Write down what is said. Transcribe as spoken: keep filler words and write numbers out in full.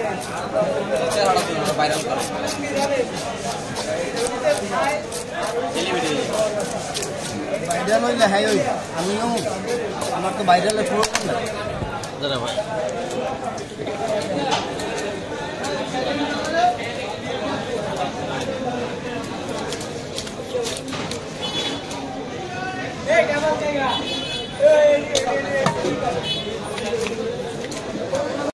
viral করে viral হইলে হ্যাঁ ওই আমিও আমার তো ভাইরালের প্রয়োজন না দাদা ভাই